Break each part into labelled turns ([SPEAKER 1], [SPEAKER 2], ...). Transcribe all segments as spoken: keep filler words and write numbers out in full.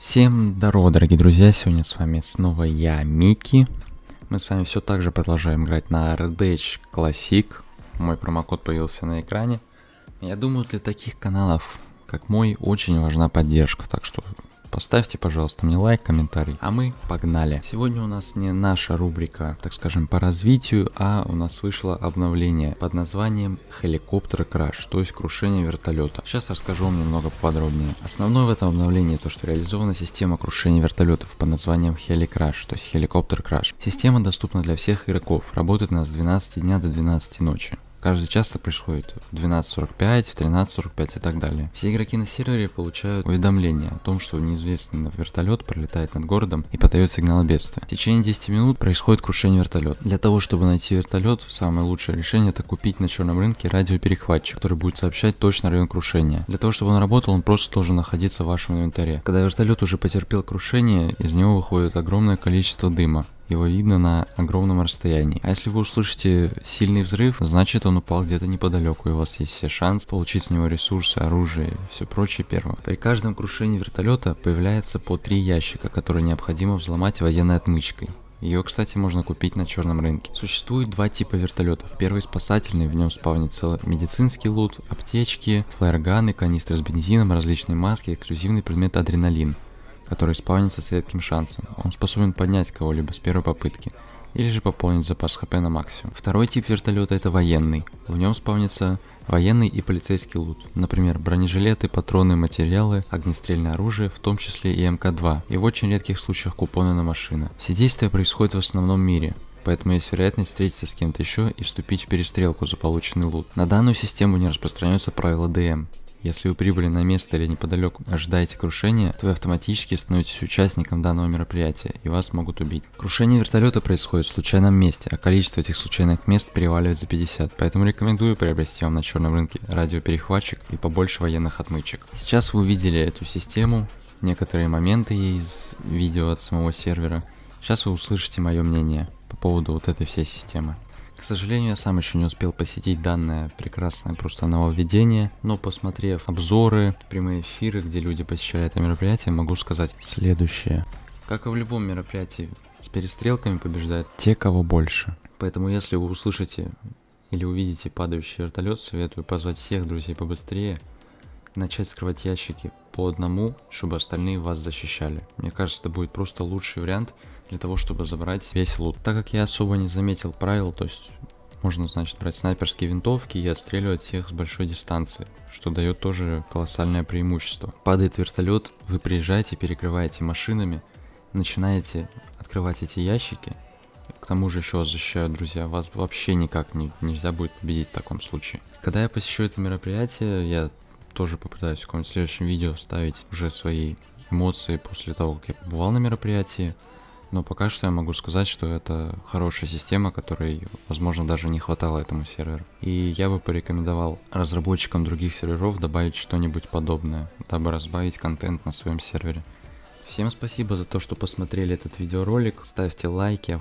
[SPEAKER 1] Всем здорово, дорогие друзья, сегодня с вами снова я, Микки. Мы с вами все так же продолжаем играть на эр ди эйч Classic. Мой промокод появился на экране. Я думаю, для таких каналов, как мой, очень важна поддержка, так что поставьте, пожалуйста, мне лайк, комментарий, а мы погнали. Сегодня у нас не наша рубрика, так скажем, по развитию, а у нас вышло обновление под названием Helicopter Crash, то есть крушение вертолета. Сейчас расскажу вам немного подробнее. Основное в этом обновлении то, что реализована система крушения вертолетов под названием Heli Crash, то есть Helicopter Crash. Система доступна для всех игроков, работает она с двенадцати дня до двенадцати ночи. Каждый час это происходит в двенадцать сорок пять, в тринадцать сорок пять и так далее. Все игроки на сервере получают уведомление о том, что неизвестный вертолет пролетает над городом и подает сигнал бедствия. В течение десяти минут происходит крушение вертолета. Для того, чтобы найти вертолет, самое лучшее решение это купить на черном рынке радиоперехватчик, который будет сообщать точно район крушения. Для того, чтобы он работал, он просто должен находиться в вашем инвентаре. Когда вертолет уже потерпел крушение, из него выходит огромное количество дыма. Его видно на огромном расстоянии. А если вы услышите сильный взрыв, значит он упал где-то неподалеку, и у вас есть все шанс получить с него ресурсы, оружие и все прочее первым. При каждом крушении вертолета появляется по три ящика, которые необходимо взломать военной отмычкой. Ее, кстати, можно купить на черном рынке. Существует два типа вертолетов. Первый спасательный, в нем спавнится медицинский лут, аптечки, флайерганы, канистры с бензином, различные маски, эксклюзивный предмет адреналин, который спавнится с редким шансом. Он способен поднять кого-либо с первой попытки, или же пополнить запас хп на максимум. Второй тип вертолета это военный. В нем спавнится военный и полицейский лут. Например, бронежилеты, патроны, материалы, огнестрельное оружие, в том числе и эм ка два. И в очень редких случаях купоны на машины. Все действия происходят в основном мире, поэтому есть вероятность встретиться с кем-то еще и вступить в перестрелку за полученный лут. На данную систему не распространяются правила дэ эм. Если вы прибыли на место или неподалеку ожидаете крушения, то вы автоматически становитесь участником данного мероприятия и вас могут убить. Крушение вертолета происходит в случайном месте, а количество этих случайных мест переваливает за пятьдесят, поэтому рекомендую приобрести вам на черном рынке радиоперехватчик и побольше военных отмычек. Сейчас вы увидели эту систему, некоторые моменты из видео от самого сервера. Сейчас вы услышите мое мнение по поводу вот этой всей системы. К сожалению, я сам еще не успел посетить данное прекрасное просто нововведение, но посмотрев обзоры, прямые эфиры, где люди посещали это мероприятие, могу сказать следующее. Как и в любом мероприятии, с перестрелками побеждают те, кого больше. Поэтому если вы услышите или увидите падающий вертолет, советую позвать всех друзей побыстрее, начать скрывать ящики по одному, чтобы остальные вас защищали. Мне кажется, это будет просто лучший вариант для того, чтобы забрать весь лут. Так как я особо не заметил правил, то есть можно, значит, брать снайперские винтовки и отстреливать всех с большой дистанции, что дает тоже колоссальное преимущество. Падает вертолет, вы приезжаете, перекрываете машинами, начинаете открывать эти ящики. К тому же еще вас защищают друзья, вас вообще никак не, нельзя будет победить в таком случае. Когда я посещу это мероприятие, я тоже попытаюсь в каком-нибудь следующем видео вставить уже свои эмоции после того, как я побывал на мероприятии. Но пока что я могу сказать, что это хорошая система, которой, возможно, даже не хватало этому серверу. И я бы порекомендовал разработчикам других серверов добавить что-нибудь подобное, дабы разбавить контент на своем сервере. Всем спасибо за то, что посмотрели этот видеоролик. Ставьте лайки,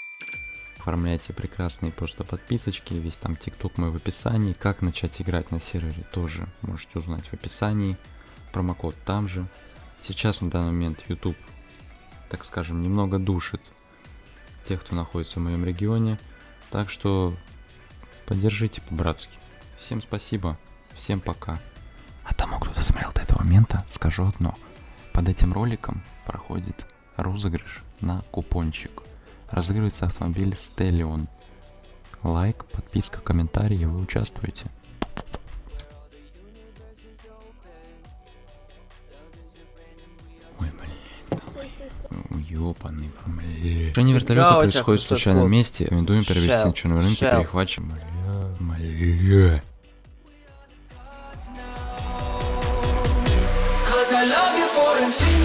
[SPEAKER 1] оформляйте прекрасные просто подписочки. Весь там тикток мой в описании. Как начать играть на сервере тоже можете узнать в описании. Промокод там же. Сейчас на данный момент YouTube, так скажем, немного душит тех, кто находится в моем регионе. Так что поддержите по-братски. Всем спасибо, всем пока. А тому, кто досмотрел до этого момента, скажу одно. Под этим роликом проходит розыгрыш на купончик. Разыгрывается автомобиль Stallion. Лайк, подписка, комментарий, и вы участвуете. Ёбаный, бля. Крушение вертолета происходит в случайном месте. Рекомендуем приобрести на черном рынке перехватчик. Бля, бля.